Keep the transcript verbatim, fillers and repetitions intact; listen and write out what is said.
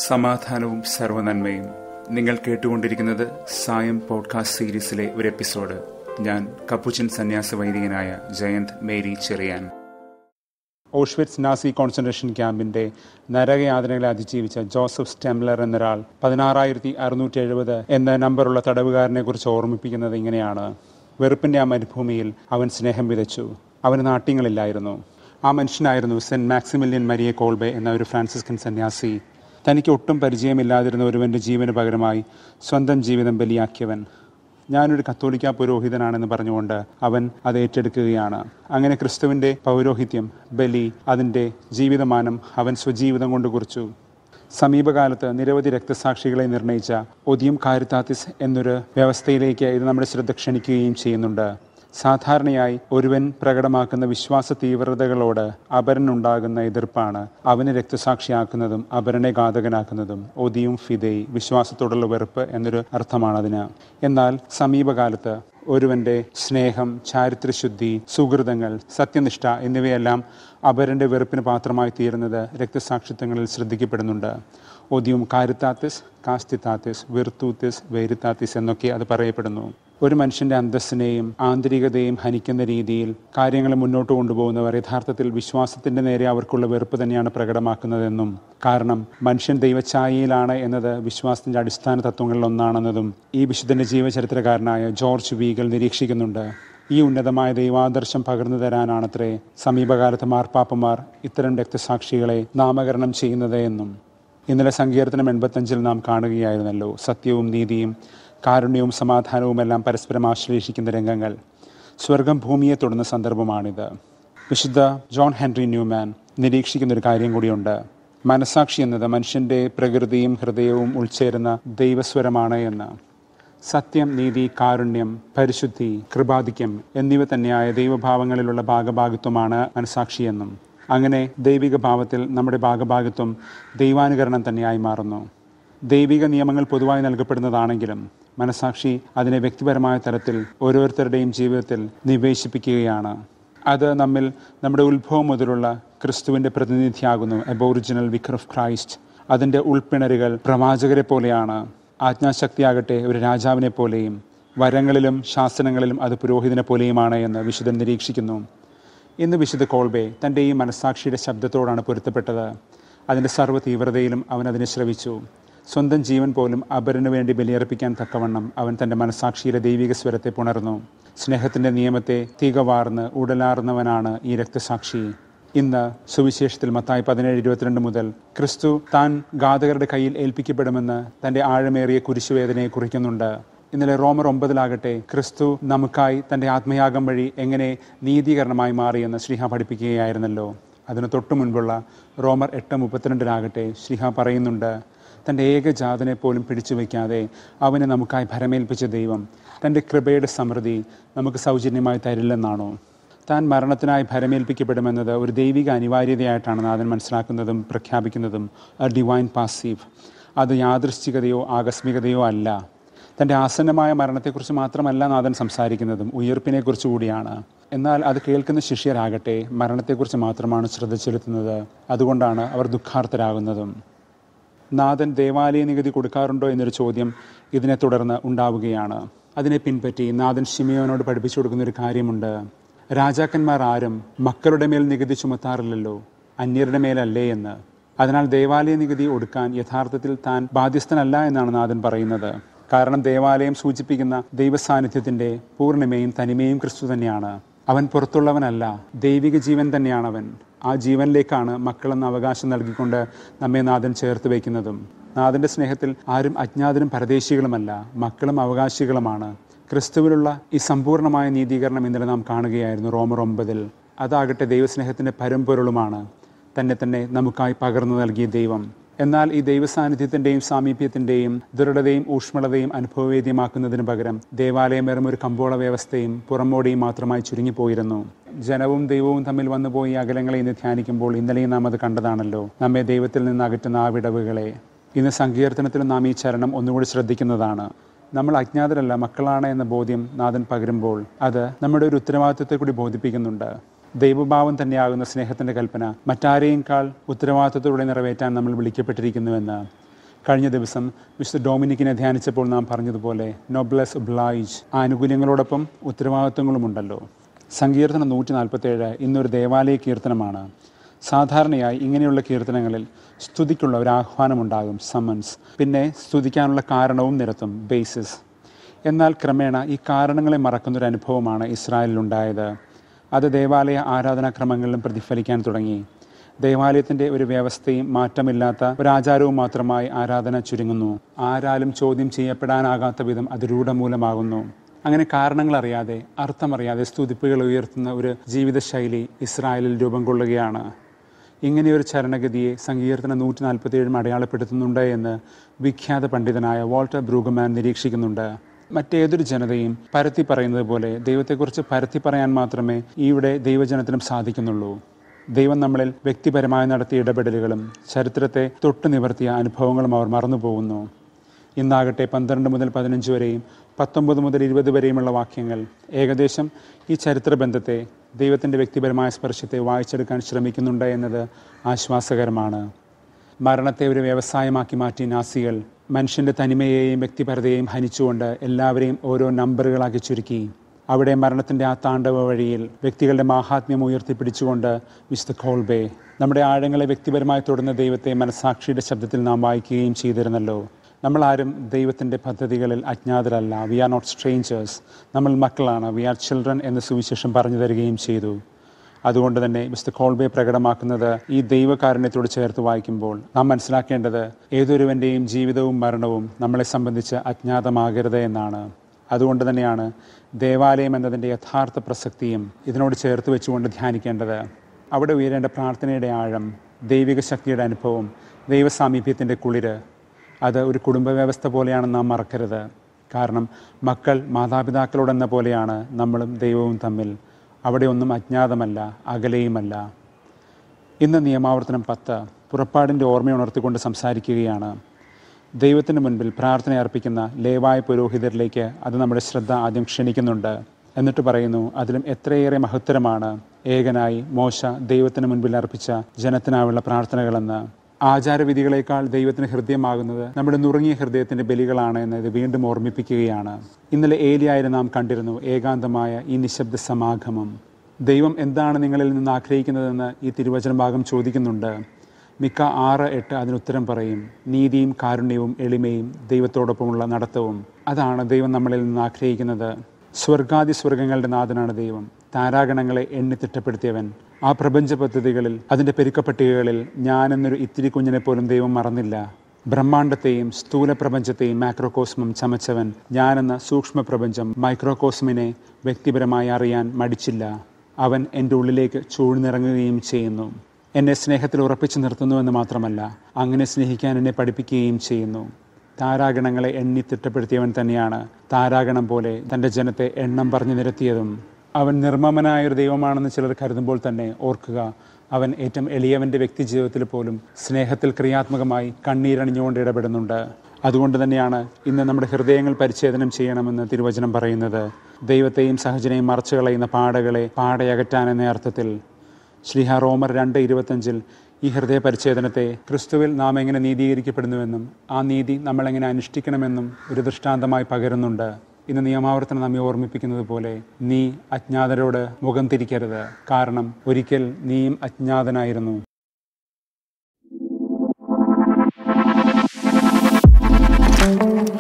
സമാധാനവും സർവ്വനന്മയും. നിങ്ങൾ കേട്ടുകൊണ്ടിരിക്കുന്നത് സായം പോഡ്കാസ്റ്റ് സീരീസിലെ ഒരു എപ്പിസോഡ്. ഞാൻ കപ്പുച്ചൻ സന്യാസ വൈദികനായ Jayant Mary Cheriyan. Auschwitz Nazi concentration ക്യാമ്പിന്റെ നരകയാതനകളെ അതിജീവിച്ച ജോസഫ് സ്റ്റെംലർ എന്നൊരാൾ പതിനാറായിരത്തി അറുന്നൂറ്റി എഴുപത് എന്ന നമ്പറുള്ള തടവുകാരനെ കുറിച്ച് ഓർമ്മിപ്പിക്കുന്നത് ഇങ്ങനെയാണ്. വെറുപ്പിന്റെ ആ മരുഭൂമിയിൽ അവൻ സ്നേഹം വിതച്ചു. അവന് നാട്യങ്ങളില്ലായിരുന്നു. ആ മനുഷ്യനായിരുന്നു സെന്റ് മാക്സിമിലിയൻ മരിയ കോൾബെ എന്ന ഒരു ഫ്രാൻസിസ്കൻ സന്യാസി. തനിക്ക് ഒട്ടും പരിചയമില്ലാതിരുന്ന ഒരുവൻ്റെ ജീവന് പകരമായി സ്വന്തം ജീവിതം ബലിയാക്കിയവൻ. ഞാനൊരു കത്തോലിക്ക പുരോഹിതനാണെന്ന് പറഞ്ഞുകൊണ്ട് അവൻ അത് ഏറ്റെടുക്കുകയാണ്. അങ്ങനെ ക്രിസ്തുവിൻ്റെ പൗരോഹിത്യം, ബലി, അതിൻ്റെ ജീവിതമാനം അവൻ സ്വജീവിതം കൊണ്ട് കുറിച്ചു. സമീപകാലത്ത് നിരവധി രക്തസാക്ഷികളെ നിർണയിച്ച ഒദിയം കാരിത്താത്തിസ് എന്നൊരു വ്യവസ്ഥയിലേക്ക് ഇത് നമ്മുടെ ശ്രദ്ധ ക്ഷണിക്കുകയും ചെയ്യുന്നുണ്ട്. സാധാരണയായി ഒരുവൻ പ്രകടമാക്കുന്ന വിശ്വാസ തീവ്രതകളോട് അപരനുണ്ടാകുന്ന എതിർപ്പാണ് അവനെ രക്തസാക്ഷിയാക്കുന്നതും അപരനെ ഘാതകനാക്കുന്നതും. ഒദിയും ഫിദൈ, വിശ്വാസത്തോടുള്ള വെറുപ്പ് എന്നൊരു അർത്ഥമാണ് അതിന്. എന്നാൽ സമീപകാലത്ത് ഒരുവന്റെ സ്നേഹം, ചാരിത്രശുദ്ധി, സുഹൃതങ്ങൾ, സത്യനിഷ്ഠ എന്നിവയെല്ലാം അപരന്റെ വെറുപ്പിന് പാത്രമായി തീരുന്നത് രക്തസാക്ഷിത്വങ്ങളിൽ ശ്രദ്ധിക്കപ്പെടുന്നുണ്ട്. ഒദിയും കാരിത്താത്തിസ്, കാസ്തിത്താത്തിസ്, വിർത്തൂത്തിസ്, വെരിത്താത്തിസ് എന്നൊക്കെ അത് പറയപ്പെടുന്നു. ഒരു മനുഷ്യന്റെ അന്തസ്സിനെയും ആന്തരികതയും ഹനിക്കുന്ന രീതിയിൽ കാര്യങ്ങൾ മുന്നോട്ട് കൊണ്ടുപോകുന്നവർ യഥാർത്ഥത്തിൽ വിശ്വാസത്തിന്റെ നേരെ അവർക്കുള്ള വെറുപ്പ് തന്നെയാണ് പ്രകടമാക്കുന്നതെന്നും, കാരണം മനുഷ്യൻ ദൈവഛായയിലാണ് എന്നത് വിശ്വാസത്തിന്റെ അടിസ്ഥാന തത്വങ്ങളിൽ ഒന്നാണെന്നതും ഈ വിശുദ്ധന്റെ ജീവചരിത്രകാരനായ ജോർജ് വീഗൽ നിരീക്ഷിക്കുന്നുണ്ട്. ഈ ഉന്നതമായ ദൈവാദർശം പകർന്നു തരാനാണത്രേ സമീപകാലത്ത് മാർപ്പാപ്പമാർ ഇത്തരം രക്തസാക്ഷികളെ നാമകരണം ചെയ്യുന്നത് എന്നും. ഇന്നലെ സങ്കീർത്തനം എൺപത്തഞ്ചിൽ നാം കാണുകയായിരുന്നല്ലോ, സത്യവും നീതിയും കാരുണ്യവും സമാധാനവും എല്ലാം പരസ്പരം ആശ്ലേഷിക്കുന്ന രംഗങ്ങൾ. സ്വർഗം ഭൂമിയെ തൊടുന്ന സന്ദർഭമാണിത്. വിശുദ്ധ ജോൺ ഹെൻറി ന്യൂമാൻ നിരീക്ഷിക്കുന്നൊരു കാര്യം കൂടിയുണ്ട്. മനസാക്ഷി എന്നത് മനുഷ്യൻ്റെ പ്രകൃതിയും ഹൃദയവും ഉൾച്ചേരുന്ന ദൈവസ്വരമാണ് എന്ന്. സത്യം, നീതി, കാരുണ്യം, പരിശുദ്ധി, കൃപാധിക്യം എന്നിവ തന്നെയായ ദൈവഭാവങ്ങളിലുള്ള ഭാഗഭാഗിത്വമാണ് മനസാക്ഷിയെന്നും, അങ്ങനെ ദൈവിക ഭാവത്തിൽ നമ്മുടെ ഭാഗഭാഗിത്വം ദൈവാനുകരണം തന്നെയായി മാറുന്നു. ദൈവിക നിയമങ്ങൾ പൊതുവായി നൽകപ്പെടുന്നതാണെങ്കിലും മനസാക്ഷി അതിനെ വ്യക്തിപരമായ തലത്തിൽ ഓരോരുത്തരുടെയും ജീവിതത്തിൽ നിവേശിപ്പിക്കുകയാണ്. അത് നമ്മിൽ നമ്മുടെ ഉത്ഭവം മുതലുള്ള ക്രിസ്തുവിൻ്റെ പ്രതിനിധിയാകുന്നു. Aboriginal vicar of Christ. അതിൻ്റെ ഉൾപ്പിണരുകൾ പ്രവാചകരെ പോലെയാണ്. ആജ്ഞാശക്തിയാകട്ടെ ഒരു രാജാവിനെ പോലെയും, വരങ്ങളിലും ശാസനങ്ങളിലും അത് പുരോഹിതനെ പോലെയുമാണ് എന്ന് വിശുദ്ധൻ നിരീക്ഷിക്കുന്നു. ഇന്ന് വിശുദ്ധ കോൾബെ തൻ്റെ ഈ മനസാക്ഷിയുടെ ശബ്ദത്തോടാണ് പൊരുത്തപ്പെട്ടത്. അതിൻ്റെ സർവ്വ തീവ്രതയിലും അവൻ അതിനെ ശ്രവിച്ചു. സ്വന്തം ജീവൻ പോലും അപരനു വേണ്ടി ബലിയർപ്പിക്കാൻ തക്കവണ്ണം അവൻ തൻ്റെ മനസാക്ഷിയിലെ ദൈവിക സ്വരത്തെ പുണർന്നു. സ്നേഹത്തിൻ്റെ നിയമത്തെ തികവാർന്ന് ഉടലാർന്നവനാണ് ഈ രക്തസാക്ഷി. ഇന്ന് സുവിശേഷത്തിൽ മത്തായി പതിനേഴ് ഇരുപത്തിരണ്ട് മുതൽ ക്രിസ്തു താൻ ഘാതകരുടെ കയ്യിൽ ഏൽപ്പിക്കപ്പെടുമെന്ന് തൻ്റെ ആഴമേറിയ കുരിശുവേദനയെ കുറിക്കുന്നുണ്ട്. ഇന്നലെ റോമർ ഒമ്പതിലാകട്ടെ ക്രിസ്തു നമുക്കായി തൻ്റെ ആത്മയാഗം വഴി എങ്ങനെ നീതീകരണമായി മാറിയെന്ന് ശ്രീഹ പഠിപ്പിക്കുകയായിരുന്നല്ലോ. അതിന് തൊട്ടു മുൻപുള്ള റോമർ എട്ട് മുപ്പത്തിരണ്ടിലാകട്ടെ ശ്രീഹ പറയുന്നുണ്ട്, തൻ്റെ ഏകജാതനെ പോലും പിടിച്ചു വയ്ക്കാതെ അവനെ നമുക്കായി ഭരമേൽപ്പിച്ച ദൈവം തൻ്റെ കൃപയുടെ സമൃദ്ധി നമുക്ക് സൗജന്യമായി തരില്ലെന്നാണോ? താൻ മരണത്തിനായി ഭരമേൽപ്പിക്കപ്പെടുമെന്നത് ഒരു ദൈവിക അനിവാര്യതയായിട്ടാണ് നാഥൻ മനസ്സിലാക്കുന്നതും പ്രഖ്യാപിക്കുന്നതും. A divine passive. അത് യാദൃശ്ചികതയോ ആകസ്മികതയോ അല്ല. തൻ്റെ ആസന്നമായ മരണത്തെക്കുറിച്ച് മാത്രമല്ല നാഥൻ സംസാരിക്കുന്നതും, ഉയർപ്പിനെക്കുറിച്ച് കൂടിയാണ്. എന്നാൽ അത് കേൾക്കുന്ന ശിഷ്യരാകട്ടെ മരണത്തെക്കുറിച്ച് മാത്രമാണ് ശ്രദ്ധ ചെലുത്തുന്നത്. അതുകൊണ്ടാണ് അവർ ദുഃഖാർത്ഥരാകുന്നതും. നാഥൻ ദേവാലയ നികുതി കൊടുക്കാറുണ്ടോ എന്നൊരു ചോദ്യം ഇതിനെ തുടർന്ന് ഉണ്ടാവുകയാണ്. അതിനെ പിൻപറ്റി നാഥൻ ശിമിയോനോട് പഠിപ്പിച്ചു കൊടുക്കുന്നൊരു കാര്യമുണ്ട്. രാജാക്കന്മാർ ആരും മക്കളുടെ മേൽ നികുതി ചുമത്താറില്ലല്ലോ, അന്യരുടെ മേലല്ലേ എന്ന്. അതിനാൽ ദേവാലയ നികുതി ഒടുക്കാൻ യഥാർത്ഥത്തിൽ താൻ ബാധ്യസ്ഥനല്ല എന്നാണ് നാഥൻ പറയുന്നത്. കാരണം ദേവാലയം സൂചിപ്പിക്കുന്ന ദൈവസാന്നിധ്യത്തിൻ്റെ പൂർണ്ണിമയും തനിമയും ക്രിസ്തു തന്നെയാണ്. അവൻ പുറത്തുള്ളവനല്ല, ദൈവിക ജീവൻ തന്നെയാണവൻ. ആ ജീവനിലേക്കാണ് മക്കളെന്ന അവകാശം നൽകിക്കൊണ്ട് നമ്മെ നാഥൻ ചേർത്ത് വയ്ക്കുന്നതും. നാഥൻ്റെ സ്നേഹത്തിൽ ആരും അജ്ഞാതരും പരദേശികളുമല്ല, മക്കളും അവകാശികളുമാണ്. ക്രിസ്തുവിലുള്ള ഈ സമ്പൂർണ്ണമായ നീതീകരണം ഇന്നലെ നാം കാണുകയായിരുന്നു റോമർ ഒമ്പതിൽ. അതാകട്ടെ ദൈവസ്നേഹത്തിൻ്റെ പരമ്പൊരുളുമാണ്, തന്നെ തന്നെ നമുക്കായി പകർന്നു നൽകിയ ദൈവം. എന്നാൽ ഈ ദൈവസാന്നിധ്യത്തിൻ്റെയും സാമീപ്യത്തിൻ്റെയും ദൃഢതയും ഊഷ്മളതയും അനുഭവവേദ്യമാക്കുന്നതിന് പകരം ദേവാലയം വെറും ഒരു കമ്പോള വ്യവസ്ഥയും പുറമോടിയും മാത്രമായി ചുരുങ്ങിപ്പോയിരുന്നു. ജനവും ദൈവവും തമ്മിൽ വന്നുപോയി അകലങ്ങളെ ഇന്ന് ധ്യാനിക്കുമ്പോൾ ഇന്നലെയും നാം അത് കണ്ടതാണല്ലോ, നമ്മെ ദൈവത്തിൽ നിന്ന് അകറ്റുന്ന ആ വിടവുകളെ. ഇന്ന് സങ്കീർത്തനത്തിൽ നാം ഈ ചരണം ഒന്നുകൂടി ശ്രദ്ധിക്കുന്നതാണ്. നമ്മൾ അജ്ഞാതരല്ല, മക്കളാണ് എന്ന ബോധ്യം നാഥൻ പകരുമ്പോൾ അത് നമ്മുടെ ഒരു ഉത്തരവാദിത്വത്തെ കൂടി ബോധിപ്പിക്കുന്നുണ്ട്. ദൈവഭാവം തന്നെയാകുന്ന സ്നേഹത്തിൻ്റെ കൽപ്പന മറ്റാരെയേക്കാൾ ഉത്തരവാദിത്വത്തോടെ നിറവേറ്റാൻ നമ്മൾ വിളിക്കപ്പെട്ടിരിക്കുന്നുവെന്ന് കഴിഞ്ഞ ദിവസം വിശുദ്ധ ഡൊമിനിക്കിനെ ധ്യാനിച്ചപ്പോൾ നാം പറഞ്ഞതുപോലെ നോബ്ലെസ് ഒബ്ലൈജ്, ആനുകൂല്യങ്ങളോടൊപ്പം ഉത്തരവാദിത്വങ്ങളുമുണ്ടല്ലോ. സങ്കീർത്തനം നൂറ്റി നാൽപ്പത്തേഴ് ഇന്നൊരു ദേവാലയ കീർത്തനമാണ്. സാധാരണയായി ഇങ്ങനെയുള്ള കീർത്തനങ്ങളിൽ സ്തുതിക്കുള്ള ഒരു ആഹ്വാനമുണ്ടാകും, സമൻസ്, പിന്നെ സ്തുതിക്കാനുള്ള കാരണവും നിരത്തും, ബേസിസ്. എന്നാൽ ക്രമേണ ഈ കാരണങ്ങളെ മറക്കുന്നൊരു അനുഭവമാണ് ഇസ്രായേലിലുണ്ടായത്. അത് ദേവാലയ ആരാധനാക്രമങ്ങളിലും പ്രതിഫലിക്കാൻ തുടങ്ങി. ദേവാലയത്തിൻ്റെ ഒരു വ്യവസ്ഥയും മാറ്റമില്ലാത്ത ഒരാചാരവും മാത്രമായി ആരാധന ചുരുങ്ങുന്നു. ആരാലും ചോദ്യം ചെയ്യപ്പെടാനാകാത്ത വിധം അത് രൂഢമൂലമാകുന്നു. അങ്ങനെ കാരണങ്ങളറിയാതെ, അർത്ഥമറിയാതെ സ്തുതിപ്പുകൾ ഉയർത്തുന്ന ഒരു ജീവിതശൈലി ഇസ്രായേലിൽ രൂപം കൊള്ളുകയാണ്. ഇങ്ങനെയൊരു ചരണഗതിയെ സങ്കീർത്തനം നൂറ്റി നാൽപ്പത്തിയേഴും അടയാളപ്പെടുത്തുന്നുണ്ട് എന്ന് വിഖ്യാത പണ്ഡിതനായ വാൾട്ടർ ബ്രൂഗമാൻ നിരീക്ഷിക്കുന്നുണ്ട്. മറ്റേതൊരു ജനതയും പരത്തി പറയുന്നത് പോലെ ദൈവത്തെക്കുറിച്ച് പരത്തി പറയാൻ മാത്രമേ ഇവിടെ ദൈവജനത്തിനും സാധിക്കുന്നുള്ളൂ. ദൈവം നമ്മളിൽ വ്യക്തിപരമായി നടത്തിയ ഇടപെടലുകളും ചരിത്രത്തെ തൊട്ടു നിവർത്തിയ അനുഭവങ്ങളും അവർ മറന്നുപോകുന്നു. ഇന്നാകട്ടെ പന്ത്രണ്ട് മുതൽ പതിനഞ്ച് വരെയും പത്തൊമ്പത് മുതൽ ഇരുപത് വരെയുമുള്ള വാക്യങ്ങൾ ഏകദേശം ഈ ചരിത്രബന്ധത്തെ, ദൈവത്തിൻ്റെ വ്യക്തിപരമായ സ്പർശത്തെ വായിച്ചെടുക്കാൻ ശ്രമിക്കുന്നുണ്ട് എന്നത് ആശ്വാസകരമാണ്. മരണത്തെ ഒരു വ്യവസായമാക്കി മാറ്റി നാസികൾ മനുഷ്യൻ്റെ തനിമയെയും വ്യക്തിപരതയെയും ഹനിച്ചുകൊണ്ട് എല്ലാവരെയും ഓരോ നമ്പറുകളാക്കി ചുരുക്കി. അവിടെ മരണത്തിൻ്റെ ആ താണ്ഡവ വഴിയിൽ വ്യക്തികളുടെ മാഹാത്മ്യം ഉയർത്തിപ്പിടിച്ചുകൊണ്ട് മിസ്റ്റർ കോൾബെ നമ്മുടെ ആഴങ്ങളെ വ്യക്തിപരമായി തൊടുന്ന ദൈവത്തെ മനസാക്ഷിയുടെ ശബ്ദത്തിൽ നാം വായിക്കുകയും ചെയ്തിരുന്നല്ലോ. നമ്മളാരും ദൈവത്തിൻ്റെ പദ്ധതികളിൽ അജ്ഞാതരല്ല. We are not strangers. നമ്മൾ മക്കളാണ്. വി ആർ ചിൽഡ്രൻ എന്ന് സുവിശേഷം പറഞ്ഞു തരികയും ചെയ്തു. അതുകൊണ്ട് തന്നെ മിസ്റ്റർ കോൾബെ പ്രകടമാക്കുന്നത് ഈ ദൈവകാരുണ്യത്തോട് ചേർത്ത് വായിക്കുമ്പോൾ നാം മനസ്സിലാക്കേണ്ടത് ഏതൊരുവൻ്റെയും ജീവിതവും മരണവും നമ്മളെ സംബന്ധിച്ച് അജ്ഞാതമാകരുത് എന്നാണ്. അതുകൊണ്ട് തന്നെയാണ് ദേവാലയം എന്നതിൻ്റെ യഥാർത്ഥ പ്രസക്തിയും ഇതിനോട് ചേർത്ത് വെച്ചുകൊണ്ട് ധ്യാനിക്കേണ്ടത്. അവിടെ ഉയരേണ്ട പ്രാർത്ഥനയുടെ ആഴം, ദൈവിക ശക്തിയുടെ അനുഭവം, ദൈവസാമീപ്യത്തിൻ്റെ കുളിര്, അത് ഒരു കുടുംബ വ്യവസ്ഥ പോലെയാണെന്ന് നാം മറക്കരുത്. കാരണം മക്കൾ മാതാപിതാക്കളോടെന്ന പോലെയാണ് നമ്മളും ദൈവവും തമ്മിൽ. അവിടെ ഒന്നും അജ്ഞാതമല്ല, അകലെയുമല്ല. ഇന്ന് നിയമാവർത്തനം പത്ത് പുറപ്പാടിൻ്റെ ഓർമ്മയുണർത്തിക്കൊണ്ട് സംസാരിക്കുകയാണ്. ദൈവത്തിന് മുൻപിൽ പ്രാർത്ഥന അർപ്പിക്കുന്ന ലേവായ പുരോഹിതരിലേക്ക് അത് നമ്മുടെ ശ്രദ്ധ ആദ്യം ക്ഷണിക്കുന്നുണ്ട്. എന്നിട്ട് പറയുന്നു, അതിലും എത്രയേറെ മഹത്തരമാണ് ഏകനായി മോശ ദൈവത്തിന് മുൻപിൽ അർപ്പിച്ച ജനത്തിനായുള്ള പ്രാർത്ഥനകളെന്ന്. ആചാരവിധികളേക്കാൾ ദൈവത്തിന് ഹൃദയമാകുന്നത് നമ്മുടെ നുറുങ്ങിയ ഹൃദയത്തിൻ്റെ ബലികളാണ് എന്ന് ഇത് വീണ്ടും ഓർമ്മിപ്പിക്കുകയാണ്. ഇന്നലെ ഏലിയായിൽ നാം കണ്ടിരുന്നു ഏകാന്തമായ ഈ നിശബ്ദ സമാഗമം. ദൈവം എന്താണ് നിങ്ങളിൽ നിന്ന് ആഗ്രഹിക്കുന്നതെന്ന് ഈ തിരുവചന ഭാഗം ചോദിക്കുന്നുണ്ട്. മിക്ക ആറ് എട്ട് അതിനുത്തരം പറയും. നീതിയും കാരുണ്യവും എളിമയും ദൈവത്തോടൊപ്പമുള്ള നടത്തവും, അതാണ് ദൈവം നമ്മളിൽ നിന്ന് ആഗ്രഹിക്കുന്നത്. സ്വർഗാദി സ്വർഗങ്ങളുടെ നാഥനാണ് ദൈവം. താരാഗണങ്ങളെ എണ്ണി തിട്ടപ്പെടുത്തിയവൻ. ആ പ്രപഞ്ച പദ്ധതികളിൽ, അതിൻ്റെ പെരുക്കപ്പട്ടികകളിൽ ഞാനെന്നൊരു ഇത്തിരി കുഞ്ഞിനെ പോലും ദൈവം മറന്നില്ല. ബ്രഹ്മാണ്ടത്തെയും സ്ഥൂല പ്രപഞ്ചത്തെയും മാക്രോകോസ്മം ചമച്ചവൻ ഞാനെന്ന സൂക്ഷ്മ പ്രപഞ്ചം മൈക്രോകോസ്മിനെ വ്യക്തിപരമായി അറിയാൻ മടിച്ചില്ല. അവൻ എൻ്റെ ഉള്ളിലേക്ക് ചൂഴ്ന്നിറങ്ങുകയും ചെയ്യുന്നു. എന്നെ സ്നേഹത്തിൽ ഉറപ്പിച്ചു നിർത്തുന്നുവെന്ന് മാത്രമല്ല, അങ്ങനെ സ്നേഹിക്കാൻ എന്നെ പഠിപ്പിക്കുകയും ചെയ്യുന്നു. താരാഗണങ്ങളെ എണ്ണി തിട്ടപ്പെടുത്തിയവൻ തന്നെയാണ് താരാഗണം പോലെ തൻ്റെ ജനത്തെ എണ്ണം പറഞ്ഞു നിരത്തിയതും. അവൻ നിർമ്മമനായൊരു ദൈവമാണെന്ന് ചിലർ കരുതുമ്പോൾ തന്നെ ഓർക്കുക, അവൻ ഏറ്റവും എളിയവൻ്റെ വ്യക്തി ജീവിതത്തിൽ പോലും സ്നേഹത്തിൽ ക്രിയാത്മകമായി കണ്ണീരണിഞ്ഞുകൊണ്ട് ഇടപെടുന്നുണ്ട്. അതുകൊണ്ട് തന്നെയാണ് ഇന്ന് നമ്മുടെ ഹൃദയങ്ങൾ പരിച്ഛേദനം ചെയ്യണമെന്ന് തിരുവചനം പറയുന്നത്. ദൈവത്തെയും സഹജനെയും മറച്ചു കളയുന്ന പാടകളെ പാടയകറ്റാൻ എന്ന അർത്ഥത്തിൽ. ശ്ലീഹ റോമർ രണ്ട് ഇരുപത്തഞ്ചിൽ ഈ ഹൃദയ പരിച്ഛേദനത്തെ ക്രിസ്തുവിൽ നാം എങ്ങനെ നീതീകരിക്കപ്പെടുന്നുവെന്നും ആ നീതി നമ്മളെങ്ങനെ അനുഷ്ഠിക്കണമെന്നും ഒരു ദൃഷ്ടാന്തമായി പകരുന്നുണ്ട്. ഇന്ന് നിയമാവർത്തനം നമ്മെ ഓർമ്മിപ്പിക്കുന്നത് പോലെ നീ അജ്ഞാതരോട് മുഖം തിരിക്കരുത്, കാരണം ഒരിക്കൽ നീയും അജ്ഞാതനായിരുന്നു. Thank you.